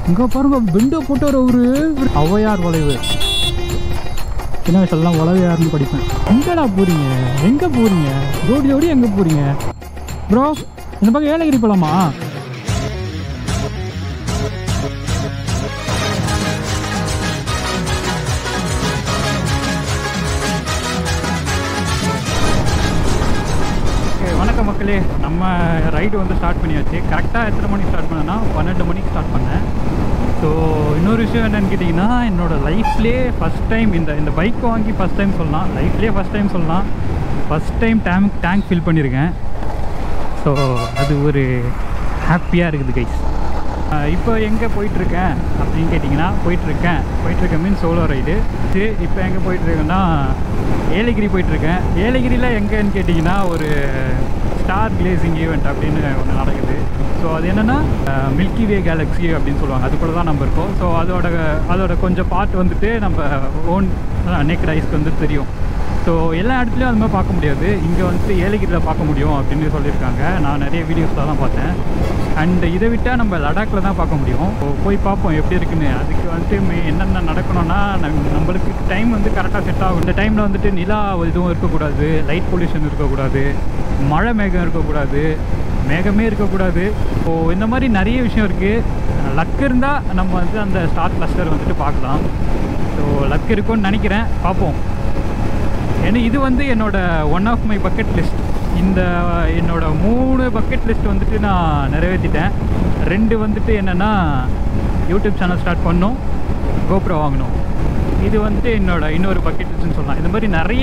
இங்கே பாருங்க விண்டோ போட்டு ஒரு ஔவையார் வளைவு. சின்ன வயசுலாம் வளைவையார்னு படிப்பேன். எங்கடா போகிறீங்க? எங்கே போகிறீங்க? ஜோடி ஜோடி எங்கே போகிறீங்க ப்ரோ? இந்த பக்கம் ஏலகிரி போகலாமா? வணக்கம் மக்களே, நம்ம ரைடு வந்து ஸ்டார்ட் பண்ணியாச்சு. கரெக்டாக எத்தனை மணிக்கு ஸ்டார்ட் பண்ணேன்னா 12 மணிக்கு ஸ்டார்ட் பண்ணேன். ஸோ இன்னொரு விஷயம் என்னென்னு கேட்டிங்கன்னா, என்னோடய லைஃப்லேயே ஃபஸ்ட் டைம் இந்த பைக் வாங்கி ஃபஸ்ட் டைம் சொல்லலாம், லைஃப்லேயே ஃபஸ்ட் டைம் சொல்லலாம், ஃபஸ்ட் டைம் டேங்க் ஃபில் பண்ணியிருக்கேன். ஸோ அது ஒரு ஹாப்பியாக இருக்குது கைஸ். இப்போ எங்கே போயிட்டுருக்கேன் அப்படின்னு கேட்டிங்கன்னா, போயிட்டுருக்கேன் மீன்ஸ் சோலோ ரைடு. இப்போ எங்கே போயிட்டுருக்கேன்னா ஏலகிரி போயிட்டுருக்கேன். ஏலகிரியில் எங்கேன்னு கேட்டிங்கன்னா ஒரு ஸ்டார் கிளேசிங் ஈவெண்ட் அப்படின்னு ஒன்று நடக்குது. ஸோ அது என்னென்னா மில்கி வே கேலக்ஸி அப்படின்னு சொல்லுவாங்க. அது கூட தான் நம்ம இருக்கோம். ஸோ அதோட கொஞ்சம் பார்ட் வந்துட்டு நம்ம ஓன் நேக்கட் ஐஸ்க்கு வந்து தெரியும். ஸோ எல்லா இடத்துலையும் அது மாதிரி பார்க்க முடியாது. இங்கே வந்துட்டு ஏலகிரியில் பார்க்க முடியும் அப்படின்னு சொல்லியிருக்காங்க. நான் நிறைய வீடியோஸில் தான் பார்த்தேன். அண்ட் இதை விட்டால் நம்ம லடாக்கில் தான் பார்க்க முடியும். போய் பார்ப்போம் எப்படி இருக்குன்னு. அதுக்கு வந்துட்டு என்னென்ன நடக்கணும்னா, நம்மளுக்கு டைம் வந்து கரெக்டாக செட் ஆகும். இந்த டைமில் வந்துட்டு நிலா எதுவும் இருக்கக்கூடாது, லைட் பொல்யூஷன் இருக்கக்கூடாது, மழை மேகம் இருக்கக்கூடாது, மேகமே இருக்கக்கூடாது. ஸோ இந்த மாதிரி நிறைய விஷயம் இருக்குது. லக் இருந்தால் நம்ம வந்து அந்த ஸ்டார் கிளஸ்டர் வந்துட்டு பார்க்கலாம். ஸோ லக் இருக்குன்னு நினைக்கிறேன், பார்ப்போம். ஏன்னா இது வந்து one of my bucket list. என்னோடய 3 பக்கெட் லிஸ்ட் வந்துட்டு நான் நிறைவேற்றிட்டேன். 2 வந்துட்டு என்னென்னா யூடியூப் சேனல் ஸ்டார்ட் பண்ணணும், GoPro வாங்கணும். இது வந்துட்டு இன்னொரு பக்கெட் லிஸ்ட்னு சொல்லலாம். இந்த மாதிரி நிறைய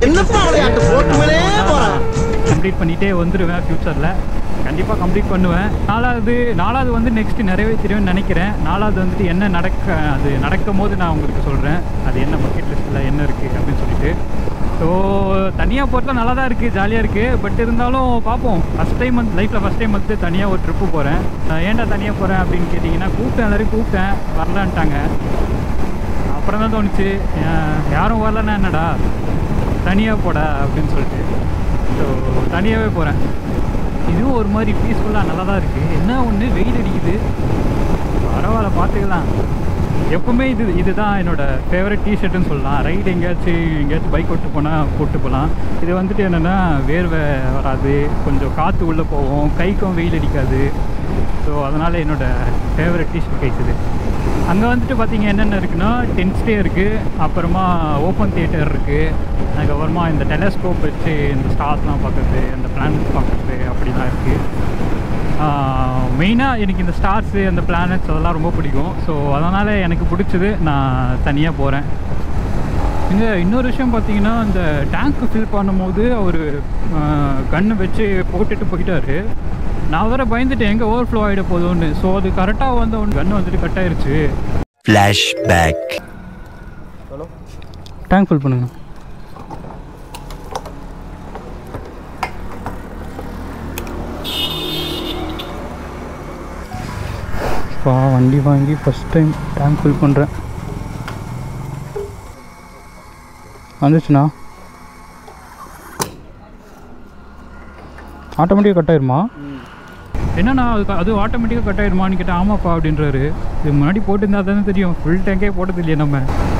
கம்ப்ளீட் பண்ணிகிட்டே வந்துடுவேன். ஃப்யூச்சரில் கண்டிப்பாக கம்ப்ளீட் பண்ணுவேன். நாலாவது வந்து நெக்ஸ்ட்டு நிறைவேற்றிடுவேன்னு நினைக்கிறேன். 4வது வந்துட்டு என்ன நடக்கும் போது நான் உங்களுக்கு சொல்கிறேன், அது என்ன பக்கெட் லிஸ்ட்டில் என்ன இருக்குது அப்படின்னு சொல்லிட்டு. ஸோ தனியாக போகிறதுலாம் நல்லா தான் இருக்குது, ஜாலியாக இருக்குது. பட் இருந்தாலும் பார்ப்போம். லைஃப்பில் ஃபஸ்ட் டைம் வந்து தனியாக ஒரு ட்ரிப்பு போகிறேன். ஏன்டா தனியாக போகிறேன் அப்படின்னு கேட்டிங்கன்னா, எல்லோரும் கூப்பிட்டேன், வரலான்ட்டாங்க. அப்புறம் தான் தோணுச்சு, யாரும் வரலன்னா என்னடா தனியாக போட அப்படின்னு சொல்லிட்டு. ஸோ தனியாகவே போகிறேன். இதுவும் ஒரு மாதிரி பீஸ்ஃபுல்லாக நல்லா தான் இருக்குது. என்ன ஒன்று வெயில் அடிக்குது, பரவாயில்ல பார்த்துக்கலாம். எப்பவுமே இதுதான் என்னோடய ஃபேவரட் டிஷர்ட்டுன்னு சொல்லலாம். ரைடு எங்கேயாச்சும் பைக் ஓட்டு போனால் போட்டு போகலாம். இது வந்துட்டு என்னென்னா வேர்வை வராது, கொஞ்சம் காற்று உள்ளே போகும், கைக்கும் வெயில் அடிக்காது. ஸோ அதனால் என்னோடய ஃபேவரட் டிஷர்ட் கைஸ் இது. அங்கே வந்துட்டு பார்த்திங்க என்னென்ன இருக்குன்னா, டென்ட் ஸ்டே இருக்குது, அப்புறமா ஓப்பன் தியேட்டர் இருக்குது, அதுக்கப்புறமா இந்த டெலஸ்கோப் வச்சு இந்த ஸ்டார்ஸ்லாம் பார்க்குறது, அந்த பிளானட்ஸ் பார்க்குறது அப்படிலாம் இருக்குது. மெயினாக எனக்கு இந்த ஸ்டார்ஸு, அந்த பிளானட்ஸ் அதெல்லாம் ரொம்ப பிடிக்கும். ஸோ அதனால் எனக்கு பிடிச்சது, நான் தனியாக போகிறேன். இங்கே இன்னொரு விஷயம் பார்த்தீங்கன்னா, இந்த டேங்க்கு ஃபில் பண்ணும்போது அவர் கன்று வச்சு போட்டுட்டு போயிட்டார். நான் வேறு பயந்துட்டேன் எங்கே ஓவர்ஃப்ளோ ஆகிட போதும்னு. ஸோ அது கரெக்டாக வந்து கன்று வந்துட்டு கட் ஆயிடுச்சு. ஃப்ளாஷ்பேக். ஹலோ, டேங்க் ஃபில் பண்ணுங்க. வண்டி வாங்கி ஃபஸ்ட் டைம் டேங்க் ஃபில் பண்ணுறேன். வந்துச்சுண்ணா, ஆட்டோமேட்டிக்காக கட் ஆயிருமா? என்னண்ணா அது ஆட்டோமேட்டிக்காக கட் ஆயிருமான்னு கேட்டால் ஆமாப்பா அப்படின்றாரு. இது முன்னாடி போட்டுருந்தா தானே தெரியும். ஃபுல் டேங்கே போட்டது இல்லையா நம்ம.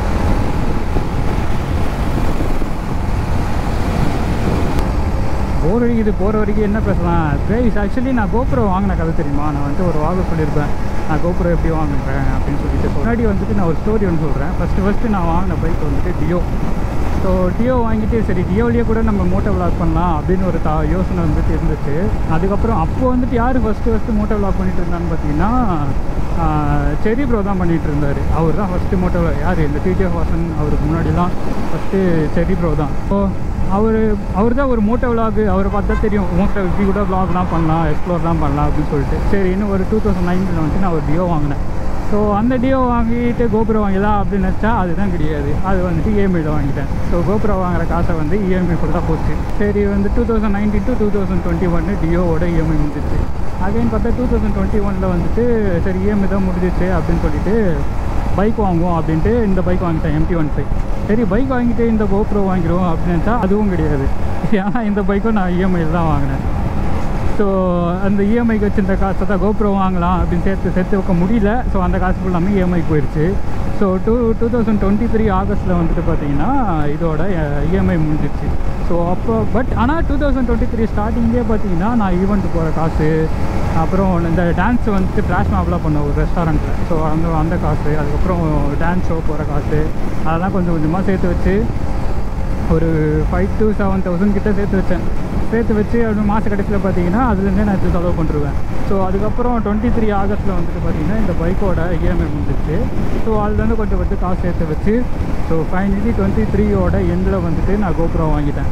போர் அடிக்குது, போகிற வரைக்கும் என்ன பேசலாம். ஆக்சுவலி நான் GoPro வாங்கின கதை தெரியுமா? நான் வந்துட்டு ஒரு வாங்க சொல்லியிருப்பேன், நான் GoPro எப்படி வாங்குறேன் அப்படின்னு சொல்லிட்டு. முன்னாடி வந்துட்டு நான் ஒரு ஸ்டோரி ஒன்று சொல்கிறேன். ஃபஸ்ட்டு நான் வாங்கின பைக் வந்துட்டு டியோ. ஸோ டியோ வாங்கிட்டு சரி டியோலேயே கூட நம்ம மோட்டோ விளாக் பண்ணலாம் அப்படின்னு ஒரு யோசனை வந்துட்டு இருந்துச்சு. அதுக்கப்புறம் அப்போது வந்துட்டு யார் ஃபஸ்ட்டு மோட்டோ விளாக் பண்ணிட்டு இருந்தான்னு பார்த்தீங்கன்னா, செரி ப்ரோ தான் பண்ணிகிட்டு இருந்தார். அவர் தான் ஃபஸ்ட்டு மோட்டோ யார் இந்த டிடிஎஃப் வாசன், அவருக்கு முன்னாடிலாம் ஃபஸ்ட்டு செரி ப்ரோ தான். ஸோ அவர் தான் ஒரு மோட்டோ விளாக், அவரை பார்த்தா தெரியும் மோட்டோ இப்படி கூட விளாக்லாம் பண்ணலாம், எக்ஸ்ப்ளோர்லாம் பண்ணலாம் அப்படின்னு சொல்லிட்டு. சரி இன்னும் ஒரு 2019 வந்துட்டு நான் ஒரு டியோ வாங்கினேன். ஸோ அந்த டியோ வாங்கிட்டு GoPro வாங்கலாம் அப்படின்னு நினச்சா அதுதான் கிடையாது. அது வந்துட்டு இஎம்ஐயில் வாங்கிட்டேன். ஸோ GoPro வாங்குற காசை வந்து இஎம்ஐ ஃபுல்லாக போச்சு. சரி வந்து 2019 to 2021 டியோவோட இஎம்ஐ முடிஞ்சிச்சு. அகைன் பார்த்தா 2021 வந்துட்டு சரி இஎம்ஐ தான் முடிஞ்சிச்சு அப்படின்னு சொல்லிட்டு பைக் வாங்குவோம் அப்படின்ட்டு இந்த பைக் வாங்கிட்டேன், MT-15. சரி பைக் வாங்கிட்டு இந்த GoPro வாங்கிடுவோம் அப்படின்னு நினச்சா அதுவும் கிடையாது. ஏன்னா இந்த பைக்கும் நான் இஎம்ஐயில் தான் வாங்கினேன். ஸோ GoPro வாங்குற காசை வந்து இஎம்ஐயில் போட்டு டியோ வாங்கிட்டேன். ஸோ GoPro வாங்குற காசை வந்து இஎம்ஐயில் முடிஞ்சிச்சு. அகைன் பார்த்தா 2021 வந்துட்டு சரி இஎம்ஐ தான் முடிஞ்சிச்சு அப்படின்னு சொல்லிட்டு பைக் வாங்குவோம் அப்படின்ட்டு இந்த பைக் வாங்கிட்டேன், MT-15. சரி பைக் வாங்கிட்டு இந்த GoPro வாங்கிடுவோம் அப்படின்னு நினச்சா அதுவும் கிடையாது. ஏன்னா இந்த பைக்கும் நான் இஎம்ஐயில் தான் வாங்கினேன். ஸோ அந்த இஎம்ஐக்கு வச்சுருந்த காசை தான் GoPro வாங்கலாம் அப்படின்னு சேர்த்து வைக்க முடியல. ஸோ அந்த காசு ஃபுல்லாமே இஎம்ஐக்கு போயிடுச்சு. ஸோ 2023 ஆகஸ்ட்டில் வந்துட்டு பார்த்தீங்கன்னா இதோட இஎம்ஐ முடிஞ்சிடுச்சு. ஸோ அப்போ ஆனால் 2023 ஸ்டார்டிங்கே பார்த்தீங்கன்னா நான் ஈவெண்ட்டு போகிற காசு, அப்புறம் இந்த டான்ஸ் வந்துட்டு ட்ராஷ் மாப்லாம் பண்ணேன் ஒரு ரெஸ்டாரண்ட்டில். ஸோ அந்த காசு, அதுக்கப்புறம் டான்ஸ் ஷோ போகிற காசு, அதெல்லாம் கொஞ்சம் கொஞ்சமாக சேர்த்து வச்சு ஒரு 5,000 to 7,000 கிட்ட சேர்த்து வச்சு அப்படி மாத கடைசியில் பார்த்தீங்கன்னா அதுலேருந்தே நான் எடுத்து செலவு பண்ணிருவேன். ஸோ அதுக்கப்புறம் 23 ஆகஸ்ட்டில் வந்துட்டு பார்த்தீங்கன்னா இந்த பைக்கோட இஎம்ஐ முடிஞ்சிச்சு. ஸோ அதுலேருந்து கொஞ்சம் காசு சேர்த்து வச்சு ஸோ ஃபைனலி 23 எண்டில் வந்துட்டு நான் GoPro வாங்கிட்டேன்.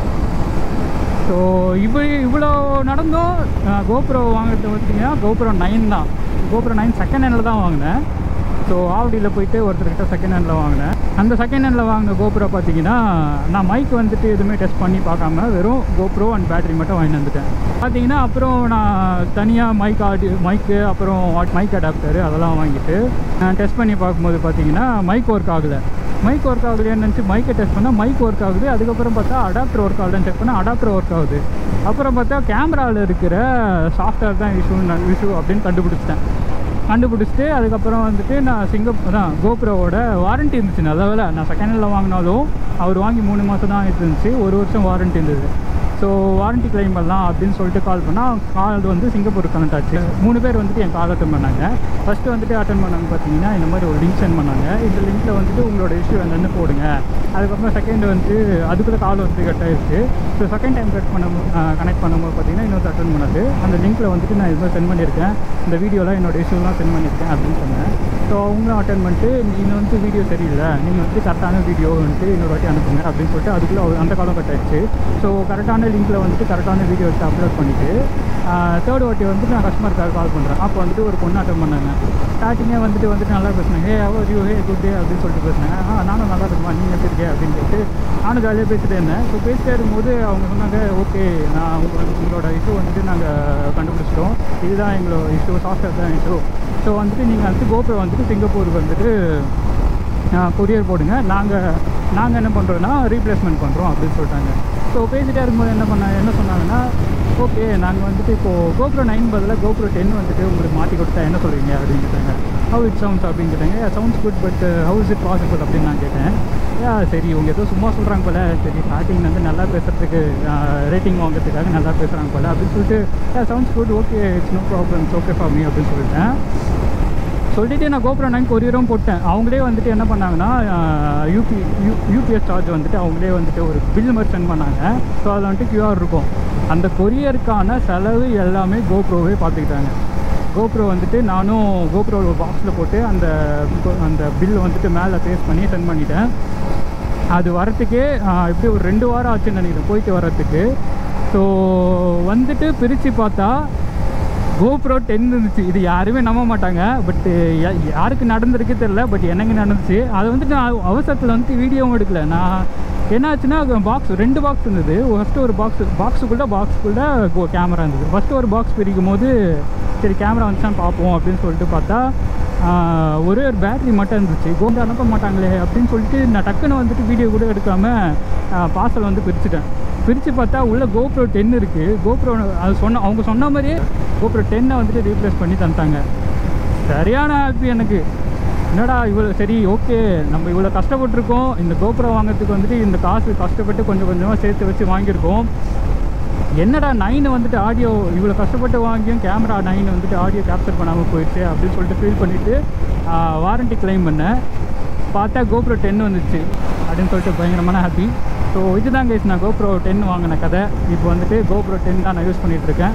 ஸோ இவ்வளோ நடந்தும் GoPro வாங்குறது பார்த்தீங்கன்னா GoPro 9 தான். GoPro 9 செகண்ட் ஹேண்டில் தான் வாங்கினேன். ஸோ ஆவடியில் போயிட்டு ஒருத்தர்கிட்ட செகண்ட் ஹேண்டில் வாங்கினேன். அந்த செகண்ட் ஹேண்டில் வாங்கின GoPro பார்த்தீங்கன்னா நான் மைக் வந்துட்டு எதுவுமே டெஸ்ட் பண்ணி பார்க்காம வெறும் GoPro அண்ட் பேட்டரி மட்டும் வாங்கிட்டு வந்துட்டேன். பார்த்தீங்கன்னா அப்புறம் நான் தனியாக மைக்கு அப்புறம் மைக் அடாப்டரு அதெல்லாம் வாங்கிட்டு நான் டெஸ்ட் பண்ணி பார்க்கும்போது பார்த்தீங்கன்னா மைக் ஒர்க் ஆகலைன்னு நினச்சி மைக்கை டெஸ்ட் பண்ணால் மைக் ஒர்க் ஆகுது. அதுக்கப்புறம் பார்த்தா அடாப்டர் ஒர்க் ஆகுதுன்னு செக் பண்ணால் அடாப்டர் ஒர்க் ஆகுது. அப்புறம் பார்த்தா கேமராவில் இருக்கிற சாஃப்ட்வேர் தான் இஷ்யூ அப்படின்னு கண்டுபிடிச்சிட்டு அதுக்கப்புறம் வந்துட்டு நான் GoProவோட வாரண்ட்டி இருந்துச்சு. நல்ல வேலை நான் செகண்ட் ஹேண்டில் வாங்கினாலும் அவர் வாங்கி 3 மாதம் தான் இருந்துச்சு, 1 வருஷம் வாரண்ட்டி இருந்தது. ஸோ வாரண்ட்டி கிளைம் பண்ணலாம் அப்படின்னு சொல்லிட்டு கால் பண்ணால் கால் வந்து சிங்கப்பூருக்கு கனெக்ட் ஆச்சு. 3 பேர் வந்துட்டு என் கால் அட்டன் பண்ணாங்க. ஃபஸ்ட்டு வந்துட்டு அட்டன் பண்ணாங்க பார்த்தீங்கன்னா இந்த மாதிரி ஒரு லிங்க் சென்ட் பண்ணாங்க. இந்த லிங்க்கில் வந்துட்டு உங்களோட இஷ்யூ என்னென்னு போடுங்க. அதுக்கப்புறம் செகண்ட் வந்துட்டு அதுக்குள்ளே கால் வந்து கட் ஆகிடுச்சு. ஸோ செகண்ட் டைம் கனெக்ட் பண்ணும்போது பார்த்தீங்கன்னா இன்னொரு அட்டன் பண்ணது அந்த லிங்க்கில் வந்துட்டு நான் இதுமாதிரி சென்ட் பண்ணியிருக்கேன், இந்த வீடியோலாம் என்னோடய இஷ்யூலாம் சென்ட் பண்ணியிருக்கேன் அப்படின்னு சொன்னேன். ஸோ அவங்களும் அட்டன் பண்ணிட்டு நீங்கள் வந்துட்டு வீடியோ சரியில்லை, நீங்கள் வந்துட்டு கரெக்டான வீடியோ வந்துட்டு இன்னொரு வாட்டி அனுப்புங்க அப்படின்னு சொல்லிட்டு அதுக்குள்ளே அந்த காலம் கட் ஆகிடுச்சு. ஸோ கரெக்டான லிங்க்கில் வந்துட்டு கரெக்டான வீடியோ எடுத்து அப்லோட் பண்ணிவிட்டு தேர்ட் வாட்டி வந்துட்டு நான் கஸ்டமருக்காக கால் பண்ணுறேன். அப்போ வந்துட்டு ஒரு பொண்ணு அட்டன் பண்ணாங்க. ஸ்டார்டிங்கே வந்துட்டு நல்லா பேசினாங்க. குட் டே அப்படின்னு சொல்லிட்டு பேசினாங்க. நானும் நல்லா இருக்குமா, நீங்கள் எப்படி இருக்கே அப்படின்னு சொல்லிட்டு நானும் ஜாலியாக பேசிட்டே இருந்தேன். ஸோ பேசிட்டே இருக்கும்போது அவங்க சொன்னாங்க, ஓகே நான் உங்களோட இஷ்யூ வந்துட்டு நாங்கள் கண்டுபிடிச்சிட்டோம், இதுதான் எங்களோட இஷ்யூ, சாஃப்ட்வேர் தான் இஷ்யூ. ஸோ வந்துட்டு நீங்கள் வந்துட்டு GoPro வந்துட்டு சிங்கப்பூருக்கு வந்துட்டு கொரியர் போடுங்க, நாங்கள் என்ன பண்ணுறோன்னா ரீப்ளேஸ்மெண்ட் பண்ணுறோம் அப்படின்னு சொல்லிட்டாங்க. ஸோ பேசிகிட்டே இருக்கும்போது என்ன சொன்னாங்கன்னா, ஓகே நாங்கள் வந்துட்டு இப்போது GoPro 9 பதிலாக GoPro 10 வந்துட்டு உங்களுக்கு மாற்றி கொடுத்தா என்ன சொல்கிறீங்க அப்படின்னு கேட்டாங்க. ஹவு இட் சவுண்ட்ஸ் அப்படின்னு கேட்டாங்க. Sounds good but how is it possible அப்படின்னு நான் கேட்டேன். சரி இவங்க ஏதோ சும்மா சொல்கிறாங்க போல், சரி ஸ்டார்டிங் வந்து நல்லா பேசுகிறதுக்கு ரேட்டிங் வாங்கிறதுக்காக நல்லா பேசுகிறாங்க போல் அப்படின்னு சொல்லிட்டு sounds good, okay it's no problems, okay for me அப்படின்னு சொல்லிட்டேன். சொல்லிவிட்டு நான் GoPro 9 கொரியரும் போட்டேன். அவங்களே வந்துட்டு என்ன பண்ணாங்கன்னா யூபிஎஸ் சார்ஜ் வந்துட்டு அவங்களே வந்துட்டு ஒரு பில் மாதிரி சென்ட் பண்ணாங்க. ஸோ அதில் வந்துட்டு QR இருக்கும். அந்த கொரியருக்கான செலவு எல்லாமே GoProவே பார்த்துக்கிட்டாங்க. GoPro வந்துட்டு நானும் GoPro பாக்ஸில் போட்டு அந்த பில் வந்துட்டு மேலே பேஸ் பண்ணி சென்ட் பண்ணிட்டேன். அது வரத்துக்கே எப்படி ஒரு 2 வாரம் ஆச்சுன்னு நினைக்கிறேன் போயிட்டு வர்றதுக்கு. ஸோ வந்துட்டு பிரித்து பார்த்தா GoPro 10 இருந்துச்சு. இது யாருமே நம்ப மாட்டாங்க, பட்டு யாருக்கு நடந்திருக்கு தெரில, பட் எனக்கு நடந்துச்சு. அது வந்துட்டு நான் அவசரத்தில் வந்துட்டு வீடியோவும் எடுக்கல. நான் என்னாச்சுன்னா பாக்ஸ் 2 பாக்ஸ் இருந்தது. ஃபஸ்ட்டு ஒரு பாக்ஸுக்குள்ளே கேமரா இருந்தது. ஃபஸ்ட்டு ஒரு பாக்ஸ் பிரிக்கும் போது சரி கேமரா வந்துச்சான்னு பார்ப்போம் அப்படின்னு சொல்லிட்டு பார்த்தா ஒரே ஒரு பேட்ரி மட்டும் இருந்துச்சு. GoPro அனுப்ப மாட்டாங்களே அப்படின்னு சொல்லிட்டு நான் டக்குன்னு வந்துட்டு வீடியோ கூட எடுக்காமல் பார்சல் வந்து பிரித்து பார்த்தா உள்ள GoPro 10 இருக்குது. GoPro அது அவங்க சொன்ன மாதிரியே GoPro 10 வந்துட்டு ரீப்ளேஸ் பண்ணி தந்துட்டாங்க. சரியான ஹாப்பி எனக்கு. என்னடா இவ்வளோ சரி ஓகே நம்ம இவ்வளோ கஷ்டப்பட்டுருக்கோம், இந்த GoPro வாங்கிறதுக்கு வந்துட்டு இந்த காசு கஷ்டப்பட்டு கொஞ்சம் கொஞ்சமாக சேர்த்து வச்சு வாங்கியிருக்கோம். என்னடா 9 வந்துட்டு ஆடியோ இவ்வளோ கஷ்டப்பட்டு வாங்கியும் கேமரா 9 வந்துட்டு ஆடியோ கேப்சர் பண்ணாமல் போயிடுச்சு அப்படின்னு சொல்லிட்டு ஃபீல் பண்ணிவிட்டு வாரண்ட்டி கிளைம் பண்ணேன். பார்த்தா GoPro 10 வந்துச்சு அப்படின்னு சொல்லிட்டு பயங்கரமான ஹாப்பி. ஸோ இதுதான் கைஸ் நான் GoPro 10 வாங்கின கதை. இப்போ வந்துட்டு GoPro 10 தான் நான் யூஸ் பண்ணிகிட்ருக்கேன்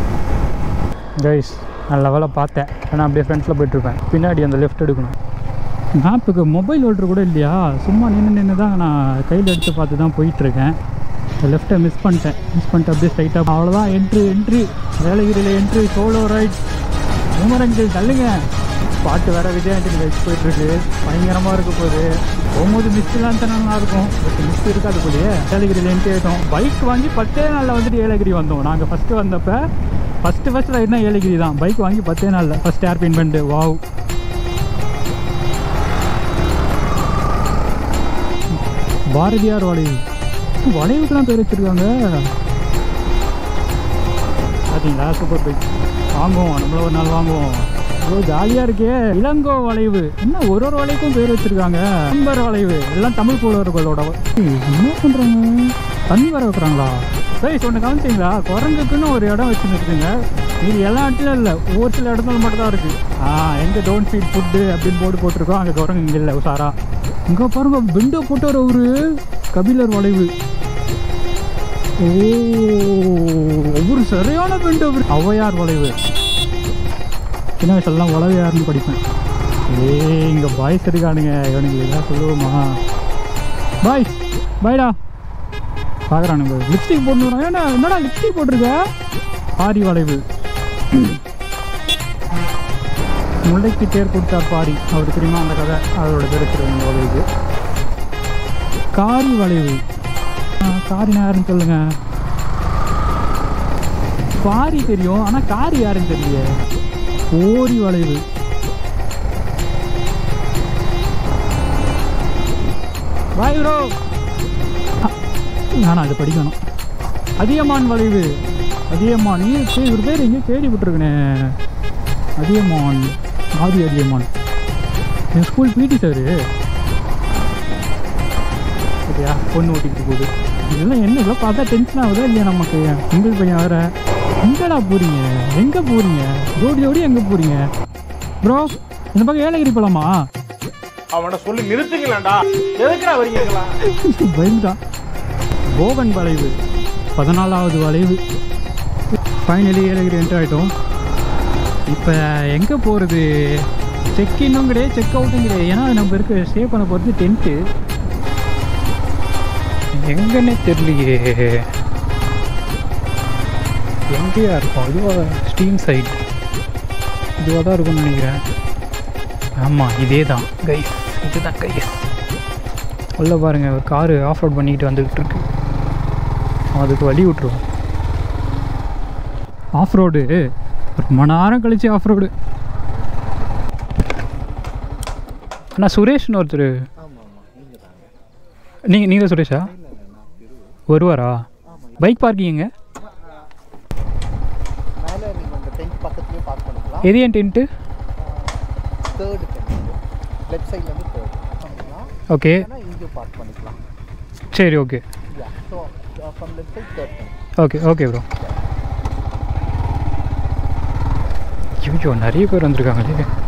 கைஸ். நல்ல வேலை பார்த்தேன், ஆனால் அப்படியே ஃப்ரெண்ட்ஸில் போய்ட்டுருப்பேன். பின்னாடி அந்த லெஃப்ட் எடுக்கணும். மேப்புக்கு மொபைல் ஹோல்டர் கூட இல்லையா, சும்மா நின்று தான் நான் கையில் எடுத்து பார்த்து தான் போயிட்டுருக்கேன். லெஃப்ட்டை மிஸ் பண்ணிட்டேன் அப்படியே ஸ்ட்ரைட்டாக அவ்வளோதான். என்ட்ரி ஏலகிரியில் என்ட்ரி சோலோ ரைட் பூமரங்கில் தள்ளுங்க. பாட்டு வேறு விஜய் ஆண்டனி வச்சு போயிட்டுருக்கு, பயங்கரமாக இருக்க போகுது. போகும்போது மிஸ்லாம் தான் நல்லாயிருக்கும், பட் மிஸ் இருக்காது போலியே. ஏலகிரியில் என்ட்ரி ஆகிட்டோம். பைக் வாங்கி 10 நாளில் வந்துட்டு ஏலகிரி வந்தோம். நாங்கள் ஃபஸ்ட்டு வந்தப்போ ஃபஸ்ட்டு ரைட்னா ஏலகிரி தான். பைக் வாங்கி 10 நாளில் ஃபஸ்ட் ஏர்பின் பண்ணிட்டு வாவ். பாரதியார் வளைவுக்கெலாம் பேர் வச்சுருக்காங்க. பார்த்தீங்களா சூப்பர் பைக் வாங்குவோம், நம்மள ஒரு நாள் வாங்குவோம். இவ்வளோ ஜாலியாக இருக்கே. இளங்கோ வளைவு, என்ன ஒரு வளைவுக்கும் பேர் வச்சுருக்காங்க. நம்பர் வளைவு, எல்லாம் தமிழ் புலவர்களோட. என்ன பண்ணுறாங்க, தண்ணி வர வைக்கிறாங்களா? சரி ஒன்று கவனிச்சிங்களா, குரங்குக்குன்னு ஒரு இடம் வச்சுருக்குங்க. இது எல்லா இடத்துலையும் இல்லை, ஒரு சில இடத்துல மட்டும் தான் இருக்குது. எங்கே டோன்ட் ஃபீட் ஃபுட்டு அப்படின்னு போர்டு போட்டிருக்கோம், அங்கே குரங்கு இங்கே இல்லை உசாரா. இங்கே பாருங்க விண்டோ போட்டு ஒரு கபிலர் வளைவு. ஓ ஒவ்வொரு சரியான விண்டோ. ஔவையார் வளைவு, சின்ன வயசுலாம் வளைவையார்னு படிப்பேன். இங்கே பாய்ஸ் இருக்கானுங்க, இவனுக்கு எல்லாம் சொல்லுவோமா? பாய்ஸ் பாய்டா பார்க்குறானுங்க. லிப்ஸ்டிக் போட்டுறாங்க. ஏன்னா என்னடா லிப்ஸ்டிக் போட்டிருக்க? பாரி வளைவு. முல்லைக்கு தேர் கொடுத்தார் பாரி, அவர் தெரியுமா அந்த கதை? அதோட தெரிச்சிருவாங்க வளைவு. காரி வளைவு. காரினா யாருன்னு சொல்லுங்க. பாரி தெரியும், ஆனால் காரி யாருன்னு தெரியல. ஓரி வளைவு. பாய் ப்ரோ, நானும் அதை படிக்கணும். அதியமான் வளைவு. அதியமான் இவர் பேர் எங்கேயும் கேள்விப்பட்டிருக்கேனே. அதியமான், ஆதி அதியமான் என் ஸ்கூல் பிடி சார். சரியா பொண்ணு ஓட்டிக்கிட்டு போகுது. இதெல்லாம் என்ன இதெல்லாம் பார்த்தா டென்ஷன் ஆகுதா இல்லையா நமக்கு? உங்கள் பையன் வேற எங்கடா போகிறீங்க? எங்கே போகிறீங்க? ஜோடி எங்கே போகிறீங்க ப்ரோ? இந்த பக்கம் ஏலகிரி போகலாமா? அவனை சொல்லி நிறுத்துங்களேன்டா, எதுக்குடா வரீங்களா? பயந்துட்டான். போகன் வளைவு, 14வது வளைவு. ஃபைனலி ஏலகிரி என்ட்ரு ஆகிட்டோம். இப்போ எங்கே போகிறது? செக் இன்னும் கிடையாது, செக் அவுட்டும் கிடையாது. ஏன்னா நம்ம இருக்க ஸ்டே பண்ண போகிறது டென்ட்டு. எங்கன்னே தெரியலையே, எங்கேயா இருக்கும்? இதுவாக ஸ்டீம் சைட் இதுவாக தான் இருக்கும்னு நினைக்கிறேன். ஆமாம் இதே தான் கைஸ், இதுதான் கைஸ். உள்ள பாருங்கள், ஒரு காரு ஆஃப் ரோட் பண்ணிக்கிட்டு வந்துக்கிட்டு இருக்கு. அதுக்கு வழி விட்டுருவோம். ஆஃப் ரோடு ஒரு மணி நேரம் கழிச்சு ஆஃப் ரோடு. அண்ணா சுரேஷ்னு ஒருத்தர். நீங்கள் சுரேஷா? வருவாரா? பைக் பார்க்கிங்க எது? என் டென்ட்டு ஓகே சரி ஓகே ஓகே ஓகே ப்ரோ. ஐயோ நிறைய பேர் வந்திருக்காங்களே.